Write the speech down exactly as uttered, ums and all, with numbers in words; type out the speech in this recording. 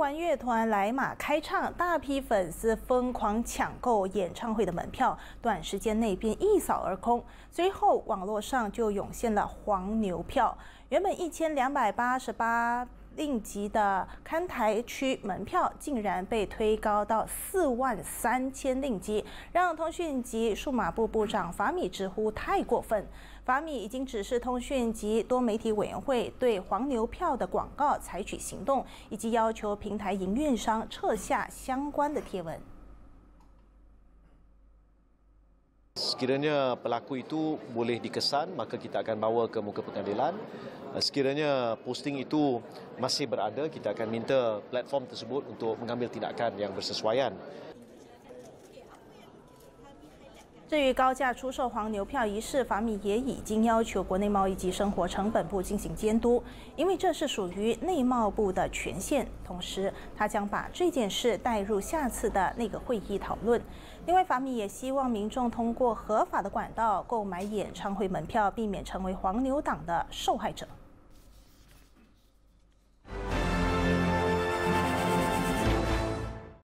完乐团来马开唱，大批粉丝疯狂抢购演唱会的门票，短时间内便一扫而空。随后，网络上就涌现了黄牛票，原本一千两百八十八令吉的看台区门票，竟然被推高到四万三千令吉，让通讯及数码部部长法米直呼太过分。法米已经指示通讯及多媒体委员会对黄牛票的广告采取行动，以及要求平台营运商撤下相关的贴文。 Sekiranya pelaku itu boleh dikesan, maka kita akan bawa ke muka pengadilan. Sekiranya posting itu masih berada, kita akan minta platform tersebut untuk mengambil tindakan yang bersesuaian. 至于高价出售黄牛票一事，法米也已经要求国内贸易及生活成本部进行监督，因为这是属于内贸部的权限。同时，他将把这件事带入下次的那个会议讨论。另外，法米也希望民众通过合法的管道购买演唱会门票，避免成为黄牛党的受害者。